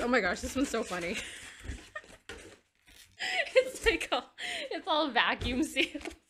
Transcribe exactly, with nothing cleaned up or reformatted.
Oh my gosh, this one's so funny. It's like all, it's all vacuum sealed.